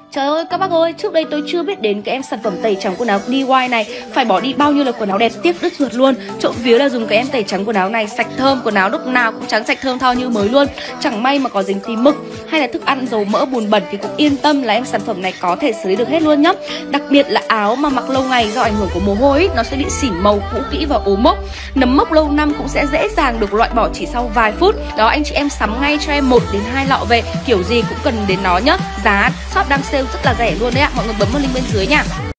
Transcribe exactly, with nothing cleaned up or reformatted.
Trời ơi các bác ơi, trước đây tôi chưa biết đến cái em sản phẩm tẩy trắng quần áo đê i goai này. Phải bỏ đi bao nhiêu là quần áo đẹp, tiếc đứt ruột luôn. Trộm vía là dùng cái em tẩy trắng quần áo này sạch thơm, quần áo lúc nào cũng trắng sạch thơm tho như mới luôn. Chẳng may mà có dính tí mực hay là thức ăn dầu mỡ bùn bẩn thì cũng yên tâm là em sản phẩm này có thể xử lý được hết luôn nhá. Đặc biệt là áo mà mặc lâu ngày do ảnh hưởng của mồ hôi ấy, nó sẽ bị xỉn màu, cũ kỹ và ốm mốc. Nấm mốc lâu năm cũng sẽ dễ dàng được loại bỏ chỉ sau vài phút. Đó, anh chị em sắm ngay cho em một đến hai lọ về, kiểu gì cũng cần đến nó nhá. Giá shop đang sale rất là rẻ luôn đấy ạ. Mọi người bấm vào link bên dưới nha.